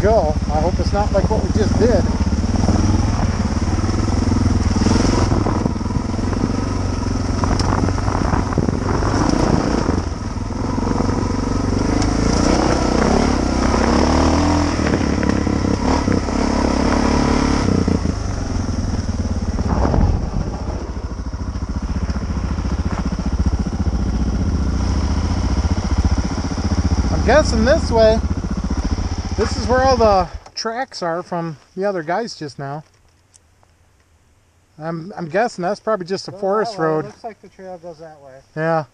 go. I hope it's not like what we just did. Guessing this way. This is where all the tracks are from the other guys just now. I'm guessing that's probably just a forest road. It looks like the trail goes that way. Yeah.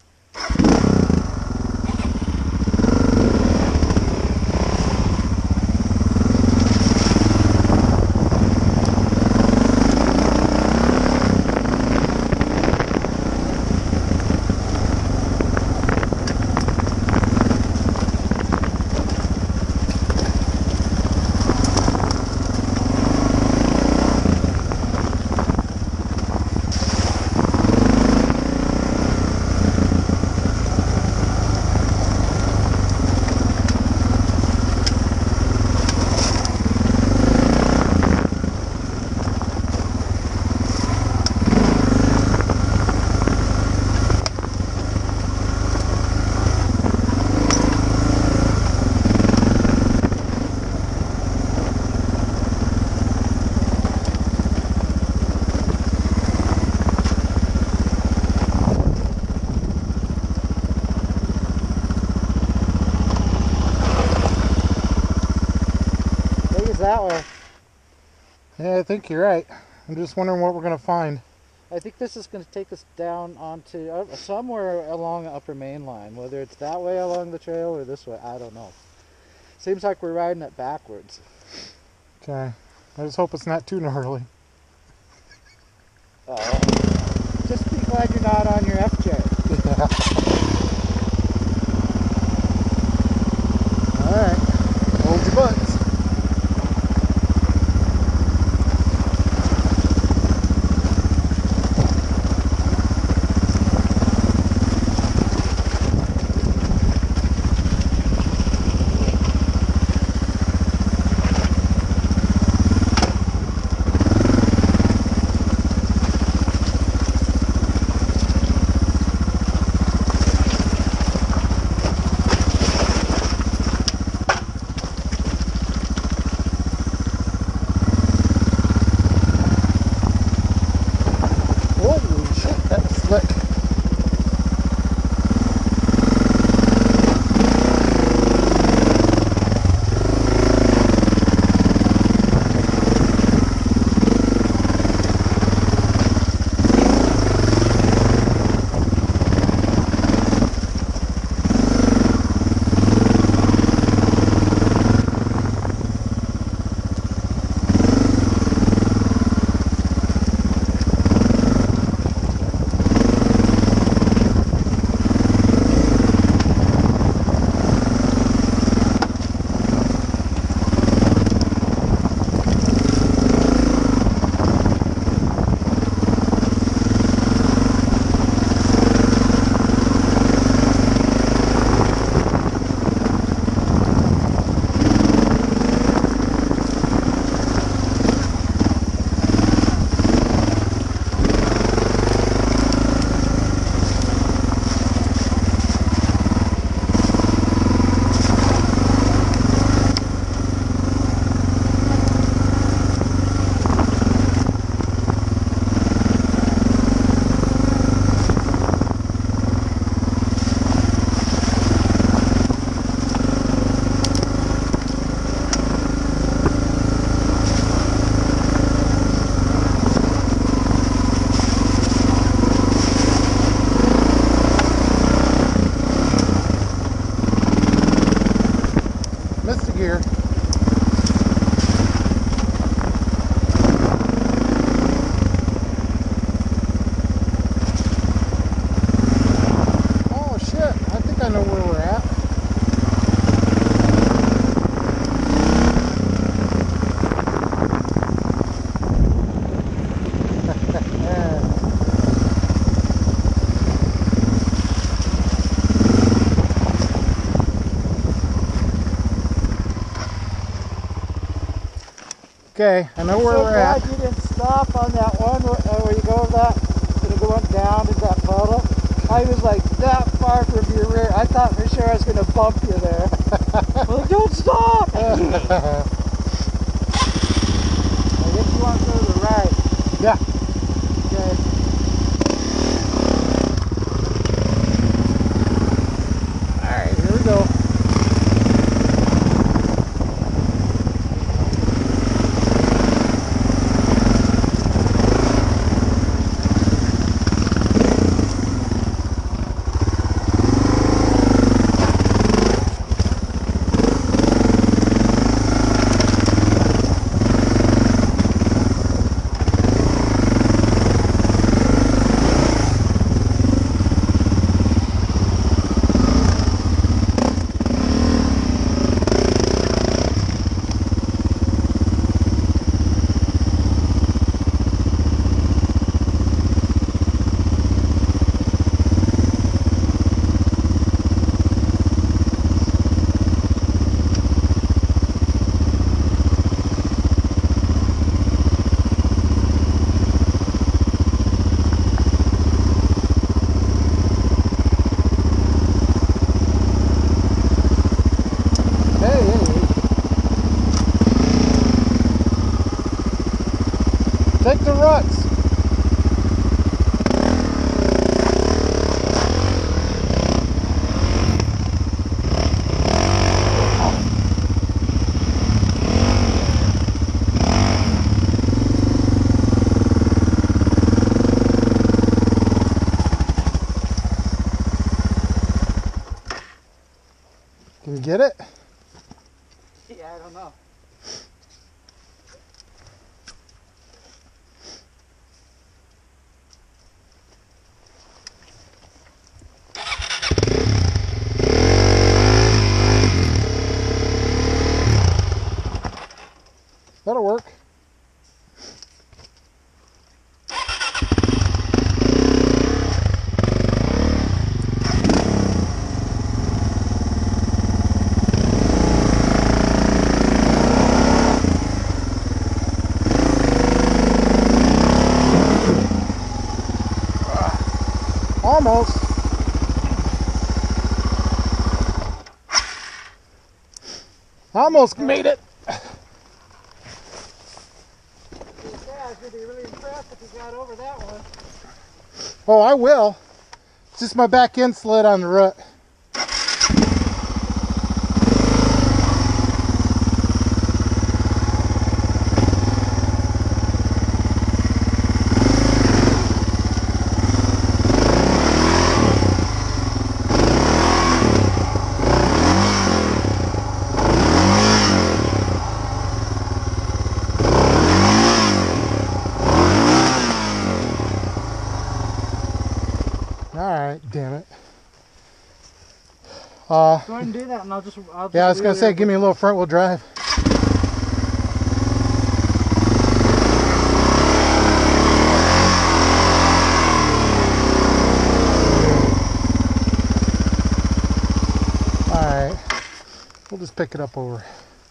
That way. Yeah, I think you're right. I'm just wondering what we're going to find. I think this is going to take us down onto somewhere along the upper main line. Whether it's that way along the trail or this way, I don't know. Seems like we're riding it backwards. Okay. I just hope it's not too gnarly. Just be glad you're not on your FJ. Yeah. Alright. Hold your butts. Okay, I know where So we're at. glad you didn't stop on that one where you go over that and it went down into that puddle. I was like that far from your rear. I thought for sure I was going to bump you there. Well, don't stop! I guess you want to go to the right. Yeah. Okay. Alright, here we go. Take the ruts. Can you get it? Yeah, I don't know. That'll work. Almost. Almost made it. I was going to be really impressed if you got over that one. Oh, I will. It's just my back end slid on the rut. Alright, damn it. Go ahead and do that and I'll just Yeah, I was going to say, give me a little front wheel drive. Alright, we'll just pick it up over.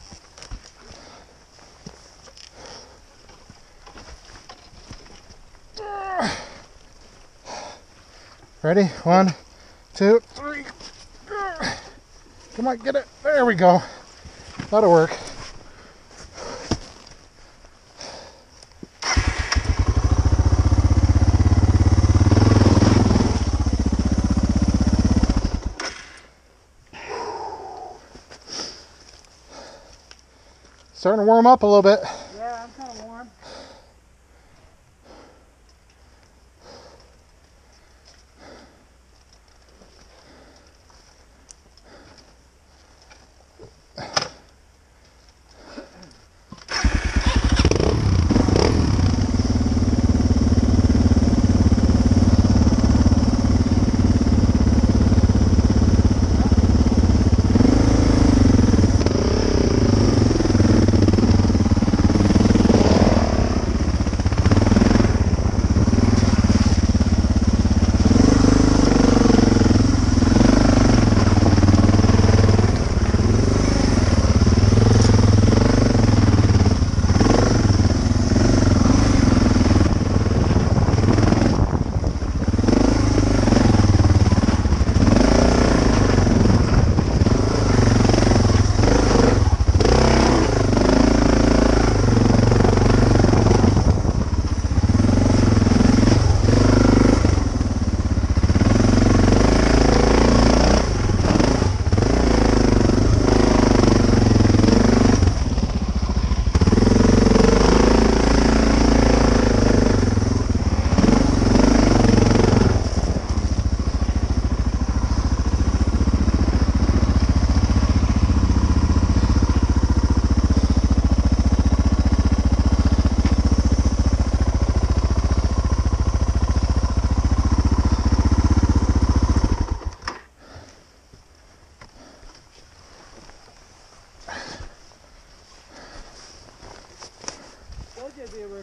Ready? 1, 2, 3. Come on, get it. There we go. That'll work. Starting to warm up a little bit. Yeah, I'm kind of warm.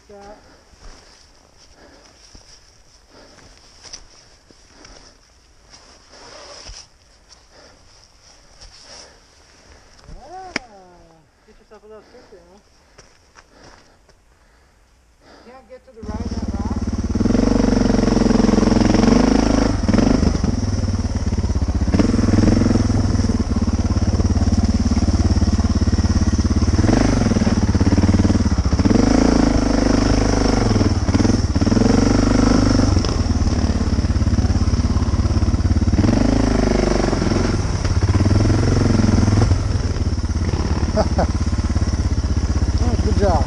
that. Yeah. Get yourself a little sister, huh? Can't get to the right of that rock. Oh, good job.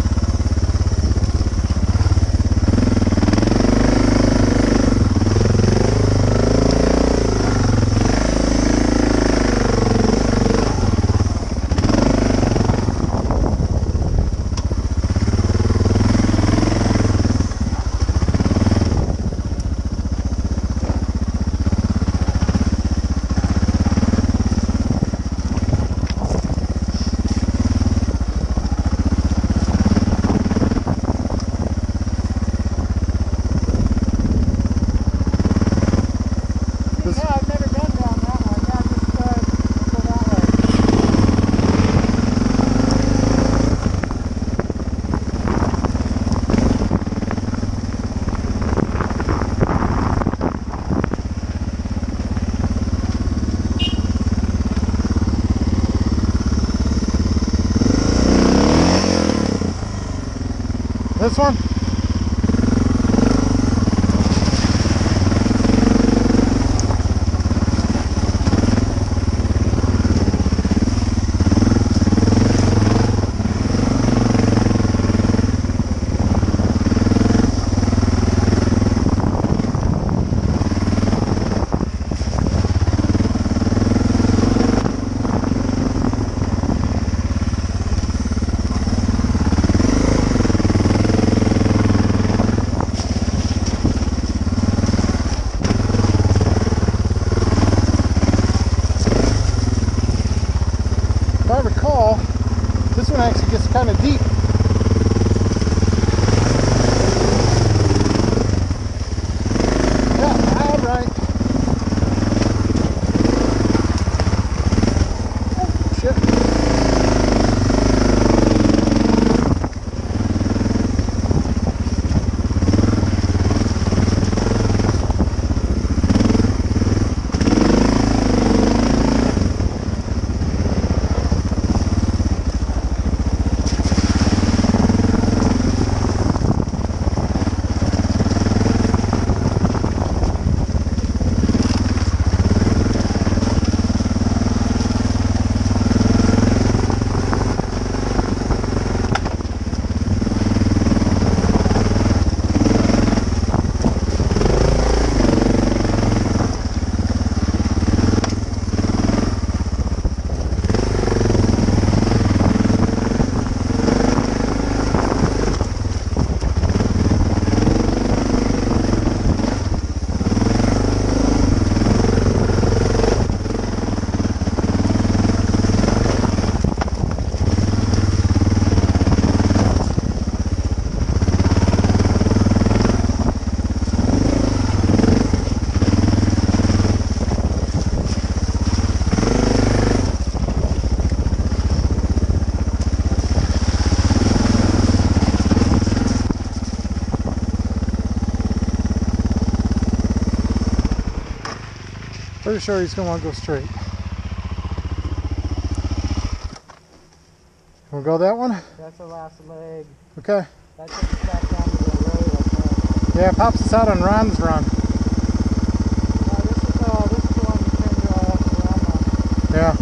Yeah, I've never been down that one. Yeah, just go that way. This one? If I recall, this one actually gets kind of deep. Yeah, all right. Oh, shit. Pretty sure he's going to want to go straight. We'll go that one? That's the last leg. Okay. That takes us back down to the road, I think. Yeah, it pops us out on Ron's run. This is the one you turned around on. Yeah.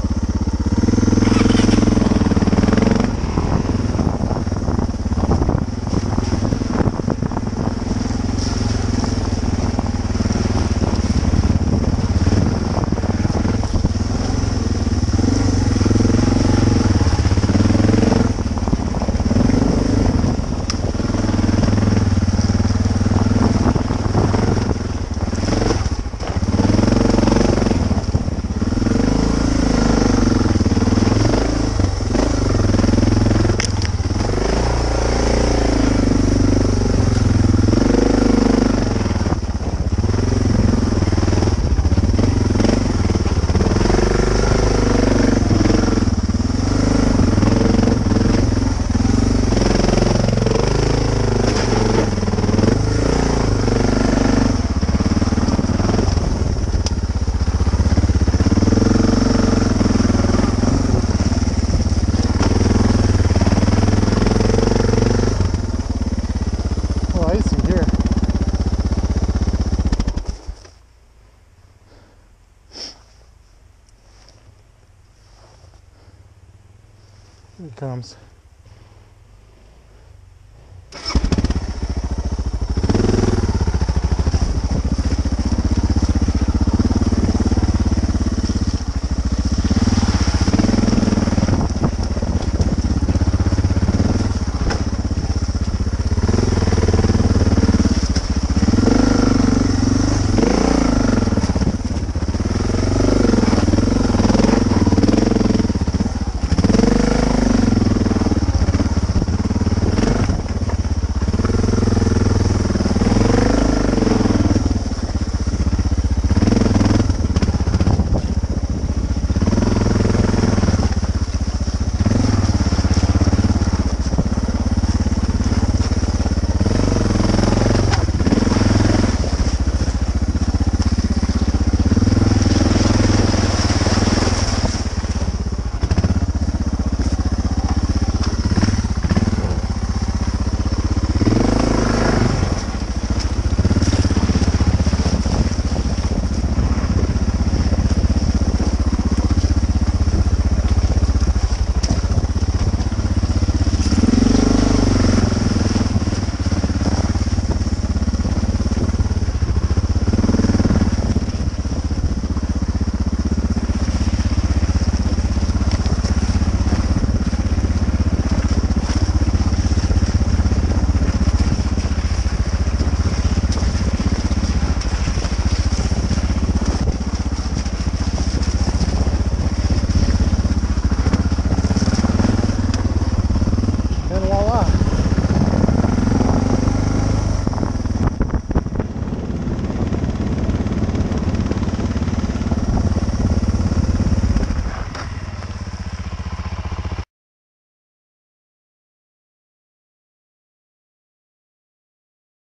Here it comes.